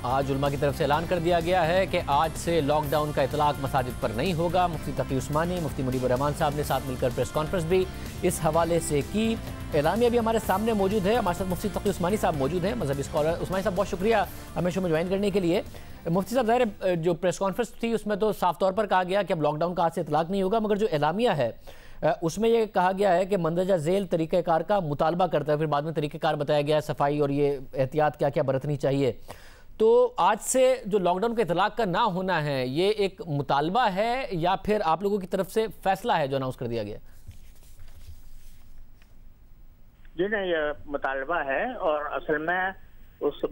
آج علماء کی طرف سے اعلان کر دیا گیا ہے کہ آج سے لاک ڈاؤن کا اطلاق مساجد پر نہیں ہوگا۔ مفتی تقی عثمانی، مفتی منیب الرحمان صاحب نے ساتھ مل کر پریس کانفرنس بھی اس حوالے سے کی۔ اعلامیہ بھی ہمارے سامنے موجود ہے، ہمارے ساتھ مفتی تقی عثمانی صاحب موجود ہیں، مذہبی اسکالر۔ عثمانی صاحب بہت شکریہ ہمیں شو میں جوائن کرنے کے لیے۔ مفتی صاحب، ظاہر جو پریس کانفرنس تھی اس میں تو صاف طور پر کہا گیا کہ اب لاک ڈاؤن کا آج سے اطلاق نہیں ہوگا، مگر جو اعلامیہ ہے اس میں یہ کہا گیا ہے کہ مندرجہ ذیل طریقہ کار کا مطالبہ کرتا ہے، پھر بعد میں طریقہ کار بتایا گیا ہے، صفائی اور یہ احتیاط کیا کیا برتنی چاہیے۔ تو آج سے جو لاک ڈاؤن کے اطلاق کا نہ ہونا ہے، یہ ایک مطالبہ ہے یا پھر آپ لوگوں کی طرف سے فیصلہ ہے جو اناؤنس کر دیا گیا؟ جی نہیں، یہ مطالبہ ہے، اور اصل میں اس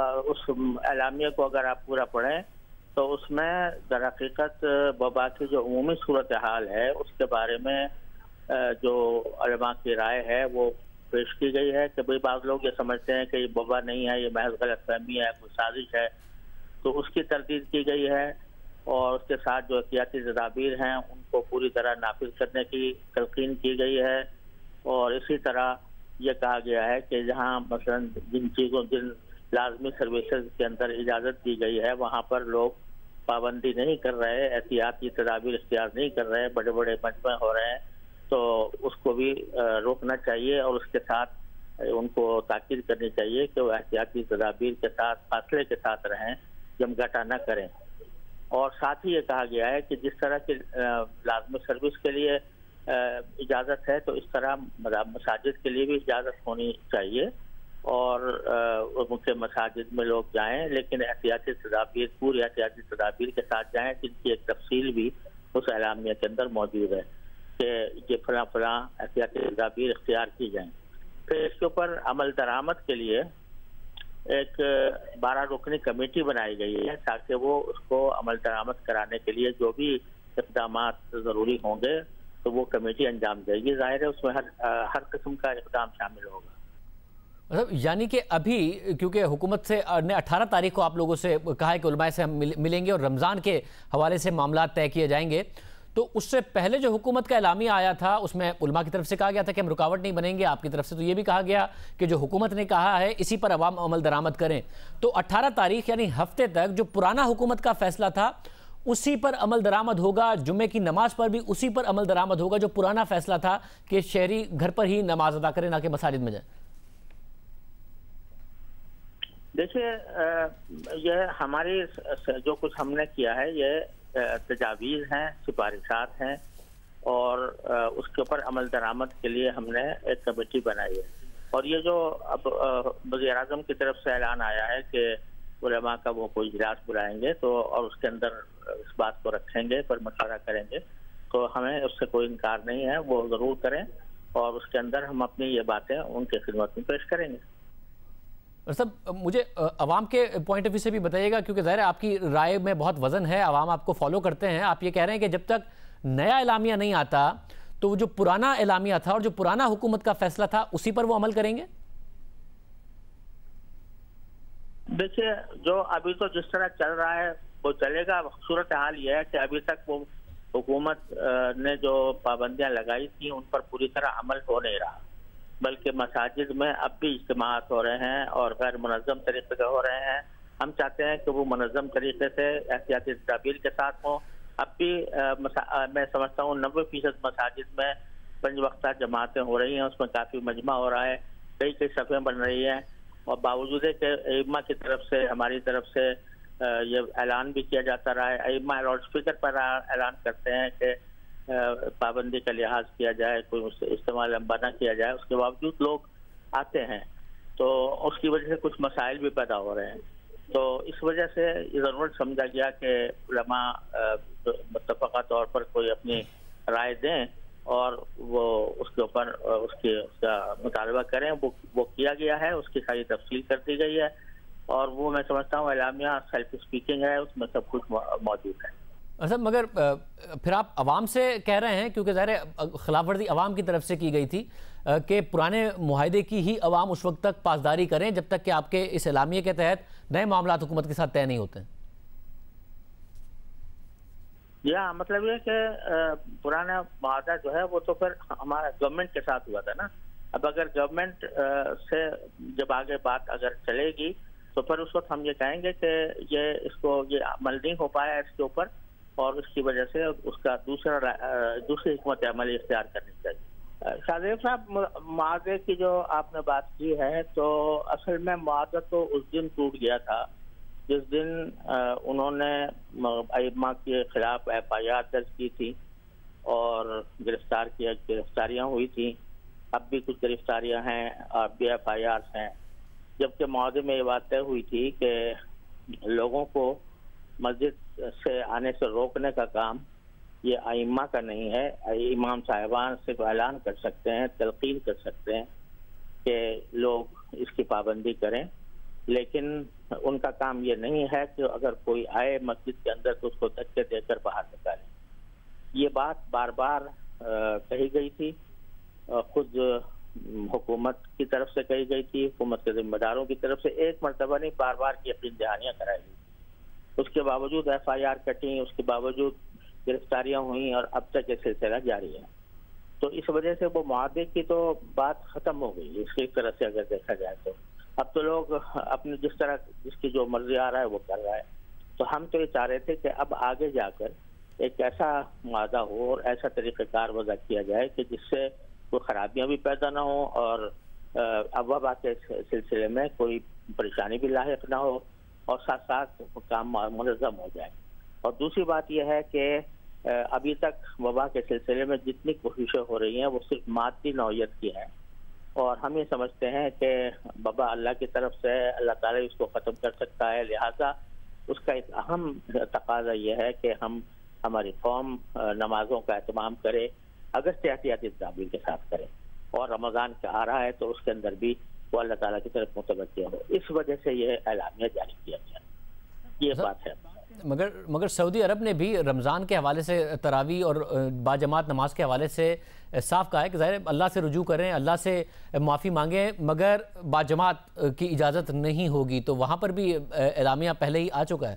اعلامیہ کو اگر آپ پورا پڑھیں تو اس میں در حقیقت وبا کی جو عمومی صورتحال ہے اس کے بارے میں جو علماء کی رائے ہے وہ پیش کی گئی ہے کہ بھئی بعض لوگ یہ سمجھتے ہیں کہ یہ وبا نہیں ہے، یہ محض غلط فہمی ہے، کوئی سازش ہے، تو اس کی تردید کی گئی ہے، اور اس کے ساتھ جو احتیاطی تدابیر ہیں ان کو پوری طرح نافذ کرنے کی تلقین کی گئی ہے۔ اور اسی طرح یہ کہا گیا ہے کہ جہاں مثلا جن لازمی سروسز کے اندر اجازت دی گئی ہے وہاں پر لوگ پابندی نہیں کر رہے، احتیاطی تدابیر اختیار نہیں کر رہے، بڑے بڑے مجمع ہو رہے ہیں، تو اس کو بھی روکنا چاہیے، اور اس کے ساتھ ان کو تاکید کرنی چاہیے کہ وہ احتیاطی تدابیر کے ساتھ فاصلے کے ساتھ رہیں، جمگھٹا نہ کریں۔ اور ساتھ ہی یہ کہا گیا ہے کہ جس طرح کی لازمی سروس کے لیے اجازت ہے تو اس طرح مساجد کے لیے بھی اجازت ہونی چاہیے، اور مکہ مساجد میں لوگ جائیں لیکن احتیاطی تدابیر، پوری احتیاطی تدابیر کے ساتھ جائیں، جن کی ایک تفصیل بھی اس اعلامیہ کے اندر موجود ہے کہ یہ فلاں فلاں احتیاطی تدابیر اختیار کی جائیں۔ پھر اس کے اوپر عمل درآمد کے لیے ایک 12 رکنی کمیٹی بنائی گئی ہے تاکہ وہ اس کو عمل درآمد کرانے کے لیے جو بھی اقدامات ضروری ہوں گے تو وہ کمیٹی انجام دے گی۔ ظاہر ہے اس میں ہر قسم کا اقدام شامل ہوگا۔ مطلب یعنی کہ ابھی کیونکہ حکومت سے نے 18 تاریخ کو آپ لوگوں سے کہا ہے کہ علماء سے ہم ملیں گے اور رمضان کے حوالے سے معاملات طے کیے جائیں گے، تو اس سے پہلے جو حکومت کا اعلامیہ آیا تھا اس میں علماء کی طرف سے کہا گیا تھا کہ ہم رکاوٹ نہیں بنیں گے، آپ کی طرف سے تو یہ بھی کہا گیا کہ جو حکومت نے کہا ہے اسی پر عوام عمل درآمد کریں۔ تو 18 تاریخ یعنی ہفتے تک جو پرانا حکومت کا فیصلہ تھا اسی پر عمل درآمد ہوگا، جمعے کی نماز پر بھی اسی پر عمل درآمد ہوگا جو پرانا فیصلہ تھا کہ شہری گھر پر ہی نماز ادا کریں نہ کہ مساجد میں جائیں۔ دیکھیے، یہ ہماری جو کچھ ہم نے کیا ہے یہ تجاویز ہیں، سفارشات ہیں، اور اس کے اوپر عمل درآمد کے لیے ہم نے ایک کمیٹی بنائی ہے۔ اور یہ جو اب وزیر اعظم کی طرف سے اعلان آیا ہے کہ علماء کا وہ کوئی اجلاس بلائیں گے تو اور اس کے اندر اس بات کو رکھیں گے، پر مشورہ کریں گے، تو ہمیں اس سے کوئی انکار نہیں ہے، وہ ضرور کریں، اور اس کے اندر ہم اپنی یہ باتیں ان کی خدمت میں پیش کریں گے۔ صاحب، مجھے عوام کے پوائنٹ آف ویو سے بھی بتائیے گا، کیونکہ ظاہر ہے آپ کی رائے میں بہت وزن ہے، عوام آپ کو فالو کرتے ہیں، آپ یہ کہہ رہے ہیں کہ جب تک نیا اعلامیہ نہیں آتا تو وہ جو پرانا اعلامیہ تھا اور جو پرانا حکومت کا فیصلہ تھا اسی پر وہ عمل کریں گے؟ دیکھیے، جو ابھی تو جس طرح چل رہا ہے وہ چلے گا۔ صورتحال یہ ہے کہ ابھی تک وہ حکومت نے جو پابندیاں لگائی تھیں ان پر پوری طرح عمل ہو نہیں رہا، بلکہ مساجد میں اب بھی اجتماعات ہو رہے ہیں اور غیر منظم طریقے سے ہو رہے ہیں۔ ہم چاہتے ہیں کہ وہ منظم طریقے سے احتیاطی تدابیر کے ساتھ ہوں۔ اب بھی میں سمجھتا ہوں 90% مساجد میں 5 وقتہ جماعتیں ہو رہی ہیں، اس میں کافی مجمع ہو رہا ہے، کئی صفیں بن رہی ہیں، اور باوجود ہے کہ ائمہ کی طرف سے، ہماری طرف سے یہ اعلان بھی کیا جاتا رہا ہے، ائمہ لاؤڈ اسپیکر پر اعلان کرتے ہیں کہ پابندی کا لحاظ کیا جائے، کوئی استعمال لمبا نہ کیا جائے، اس کے باوجود لوگ آتے ہیں، تو اس کی وجہ سے کچھ مسائل بھی پیدا ہو رہے ہیں۔ تو اس وجہ سے یہ ضرورت سمجھا گیا کہ علماء متفقہ طور پر کوئی اپنی رائے دیں اور وہ اس کے اوپر اس کا مطالبہ کریں۔ وہ کیا گیا ہے، اس کی ساری تفصیل کر دی گئی ہے، اور وہ میں سمجھتا ہوں اعلامیہ سیلف اسپیکنگ ہے، اس میں سب کچھ موجود ہے۔ اصل مگر پھر آپ عوام سے کہہ رہے ہیں، کیونکہ ظاہر خلاف ورزی عوام کی طرف سے کی گئی تھی، کہ پرانے معاہدے کی ہی عوام اس وقت تک پاسداری کریں جب تک کہ آپ کے اس اعلامیے کے تحت نئے معاملات حکومت کے ساتھ طے نہیں ہوتے ہیں۔ یا مطلب یہ کہ پرانا معاہدہ جو ہے وہ تو پھر ہمارا گورنمنٹ کے ساتھ ہوا تھا نا۔ اب اگر گورنمنٹ سے جب آگے بات اگر چلے گی تو پھر اس وقت ہم یہ کہیں گے کہ یہ عمل نہیں ہو پایا اس کے اوپر، اور اس کی وجہ سے اس کا دوسری حکمت عملی اختیار کرنی چاہیے۔ شاہزیب صاحب، معاہدے کی جو آپ نے بات کی ہے، تو اصل میں معاہدہ تو اس دن ٹوٹ گیا تھا جس دن انہوں نے ائمہ کے خلاف FIR درج کی تھی اور گرفتاریاں ہوئی تھیں۔ اب بھی کچھ گرفتاریاں ہیں اور بھی FIRs ہیں، جبکہ معاہدے میں یہ بات طے ہوئی تھی کہ لوگوں کو مسجد سے آنے سے روکنے کا کام یہ ائمہ کا نہیں ہے۔ امام صاحبان صرف اعلان کر سکتے ہیں، تلقین کر سکتے ہیں کہ لوگ اس کی پابندی کریں، لیکن ان کا کام یہ نہیں ہے کہ اگر کوئی آئے مسجد کے اندر تو اس کو دھکے دے کر باہر نکالیں۔ یہ بات بار بار کہی گئی تھی، خود حکومت کی طرف سے کہی گئی تھی، حکومت کے ذمہ داروں کی طرف سے ایک مرتبہ نہیں، بار بار کی یقین دہانیاں کرائی گئی۔ اس کے باوجود FIR کٹیں، اس کے باوجود گرفتاریاں ہوئیں اور اب تک یہ سلسلہ جاری ہے۔ تو اس وجہ سے وہ معاہدے کی تو بات ختم ہو گئی اس کی طرح سے اگر دیکھا جائے تو۔ اب تو لوگ اپنے جس کی جو مرضی آ رہا ہے وہ کر رہا ہے۔ تو ہم تو یہ چاہ رہے تھے کہ اب آگے جا کر ایک ایسا معاہدہ ہو اور ایسا طریقہ کار وضع کیا جائے کہ جس سے کوئی خرابیاں بھی پیدا نہ ہوں اور وبا کے سلسلے میں کوئی پریشانی بھی لاحق نہ ہو، اور ساتھ ساتھ کام منظم ہو جائے۔ اور دوسری بات یہ ہے کہ ابھی تک وبا کے سلسلے میں جتنی کوششیں ہو رہی ہیں وہ صرف مادی نوعیت کی ہیں، اور ہم یہ سمجھتے ہیں کہ وبا اللہ کی طرف سے، اللہ تعالیٰ اس کو ختم کر سکتا ہے، لہٰذا اس کا ایک اہم تقاضا یہ ہے کہ ہماری قوم نمازوں کا اہتمام کرے، اگر احتیاطی تدابیر کے ساتھ کرے، اور رمضان کا آ رہا ہے تو اس کے اندر بھی وہ اللہ تعالیٰ کی طرف متوجہ ہو۔ اس وجہ سے یہ اعلامیہ جاری کیا گیا، یہ بات ہے۔ مگر سعودی عرب نے بھی رمضان کے حوالے سے تراویح اور باجماعت نماز کے حوالے سے صاف کہا ہے کہ ظاہر اللہ سے رجوع کریں، اللہ سے معافی مانگیں، مگر باجماعت کی اجازت نہیں ہوگی، تو وہاں پر بھی اعلامیہ پہلے ہی آ چکا ہے۔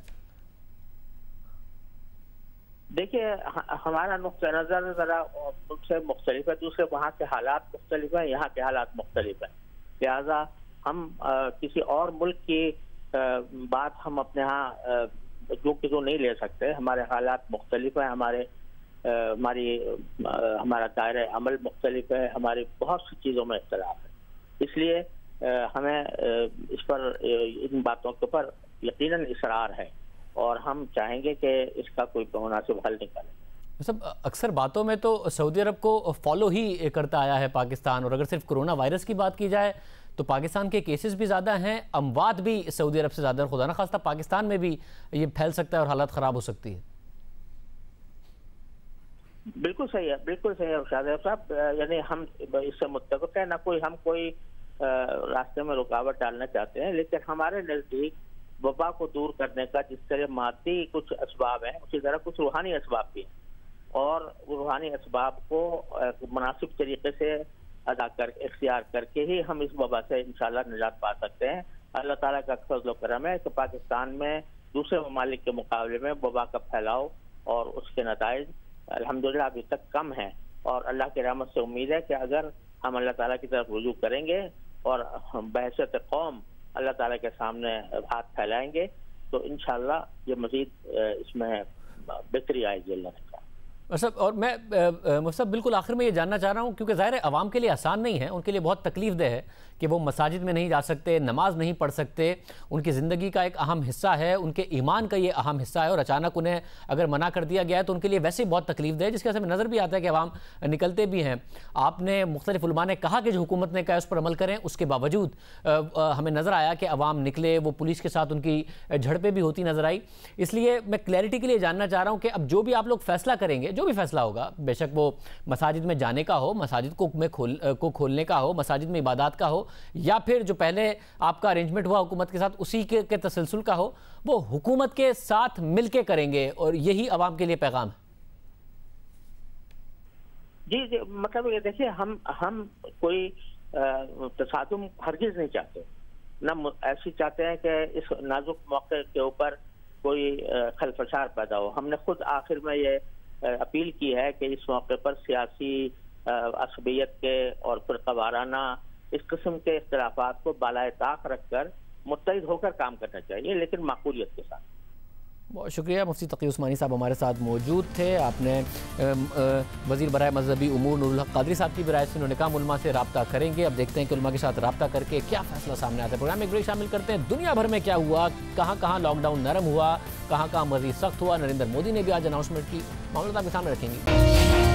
دیکھیے، ہمارا نقطہ نظر ذرا ان سے مختلف ہے، دوسرے وہاں کے حالات مختلف ہیں، یہاں کے حالات مختلف ہیں، لہٰذا ہم کسی اور ملک کی بات ہم اپنے ہاں جو نہیں لے سکتے۔ ہمارے حالات مختلف ہیں، ہمارا دائرہ عمل مختلف ہے، ہماری بہت سی چیزوں میں اختلاف ہے، اس لیے ہمیں اس پر ان باتوں کے اوپر یقیناً اصرار ہے، اور ہم چاہیں گے کہ اس کا کوئی مناسب حل نکالے۔ اکثر باتوں میں تو سعودی عرب کو فالو ہی کرتا آیا ہے پاکستان، اور اگر صرف کرونا وائرس کی بات کی جائے تو پاکستان کے کیسز بھی زیادہ ہیں، اموات بھی سعودی عرب سے زیادہ، خدا نہ خواستہ پاکستان میں بھی یہ پھیل سکتا ہے اور حالات خراب ہو سکتی ہے۔ بالکل صحیح ہے، بالکل صحیح ہے شاہزیب صاحب، یعنی ہم اس سے متفق ہیں، نہ ہم کوئی راستے میں رکاوٹ ڈالنا چاہتے ہیں، لیکن ہمارے نزدیک وبا کو دور کرنے کا جس طرح مادی کچھ اسباب ہیں، اسی طرح کچھ روحانی اسباب بھی ہیں، اور روحانی اسباب کو مناسب طریقے سے اختیار کر کے ہی ہم اس وبا سے انشاءاللہ نجات پا سکتے ہیں۔ اللہ تعالیٰ کا فضل و کرم ہے کہ پاکستان میں دوسرے ممالک کے مقابلے میں وبا کا پھیلاؤ اور اس کے نتائج الحمدللہ ابھی تک کم ہیں، اور اللہ کی رحمت سے امید ہے کہ اگر ہم اللہ تعالیٰ کی طرف رجوع کریں گے اور بحیثیت قوم اللہ تعالیٰ کے سامنے ہاتھ پھیلائیں گے تو انشاءاللہ یہ مزید اس میں بہتری آئے گی اللہ تعالیٰ۔ اور میں مصطفیٰ بالکل آخر میں یہ جاننا چاہ رہا ہوں، کیونکہ ظاہر ہے عوام کے لیے آسان نہیں ہے، ان کے لیے بہت تکلیف دہ ہے کہ وہ مساجد میں نہیں جا سکتے، نماز نہیں پڑھ سکتے، ان کی زندگی کا ایک اہم حصہ ہے، ان کے ایمان کا یہ اہم حصہ ہے، اور اچانک انہیں اگر منع کر دیا گیا ہے تو ان کے لیے ویسے ہی بہت تکلیف دہ ہے، جس کے وجہ سے نظر بھی آتا ہے کہ عوام نکلتے بھی ہیں۔ آپ نے مختلف علماء نے کہا کہ جو حکومت نے کہا اس پر عمل کریں، اس کے باوجود ہمیں نظر آیا کہ عوام نکلے، وہ پولیس کے ساتھ ان کی جھڑپیں بھی ہوتی نظر آئی۔ اس لیے میں کلیئرٹی کے لیے جاننا چاہ رہا ہوں کہ اب جو بھی آپ لوگ فیصلہ کریں گے، جو بھی فیصلہ ہوگا، بے شک وہ مساجد میں جانے کا ہو، مساجد کو کھولنے کا ہو، مساجد میں عبادات کا ہو، یا پھر جو پہلے آپ کا ارینجمنٹ ہوا حکومت کے ساتھ اسی کے تسلسل کا ہو، وہ حکومت کے ساتھ مل کے کریں گے، اور یہی عوام کے لیے پیغام ہے۔ جی مطلب یہ دیکھیے، ہم کوئی تصادم ہرگز نہیں چاہتے، نہ ایسی چاہتے ہیں کہ اس نازک موقع کے اوپر کوئی خلفشار پیدا ہو۔ ہم نے خود آخر میں یہ اپیل کی ہے کہ اس موقع پر سیاسی عصبیت کے اور فرقہ وارانہ اس قسم کے اختلافات کو بالائے طاق رکھ کر मुत्तहिद होकर काम करना चाहिए, लेकिन माकूलियत के साथ। बहुत शुक्रिया। मुफ्ती तकी उस्मानी साहब हमारे साथ मौजूद थे। आपने वज़ीर बराए मज़हबी उमूर नूरुल हक क़ादरी साहब की भी राय सुनी। उन्होंने कहा उलमा से रब्ता करेंगे। अब देखते हैं कि उलमा के साथ रब्ता करके क्या फैसला सामने आता है। प्रोग्राम में एक ब्रेक शामिल करते हैं। दुनिया भर में क्या हुआ, कहाँ कहाँ लॉकडाउन नरम हुआ, कहाँ कहाँ मज़ीद सख्त हुआ, नरेंद्र मोदी ने भी आज अनाउंसमेंट की, मामला आपके सामने रखेंगे।